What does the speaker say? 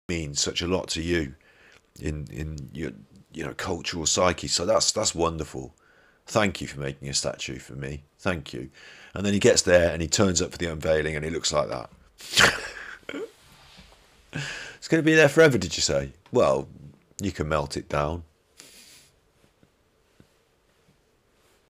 means such a lot to you in your cultural psyche. So that's wonderful. Thank you for making a statue for me. Thank you. And then he gets there and he turns up for the unveiling and he looks like that. It's going to be there forever, did you say? Well, you can melt it down.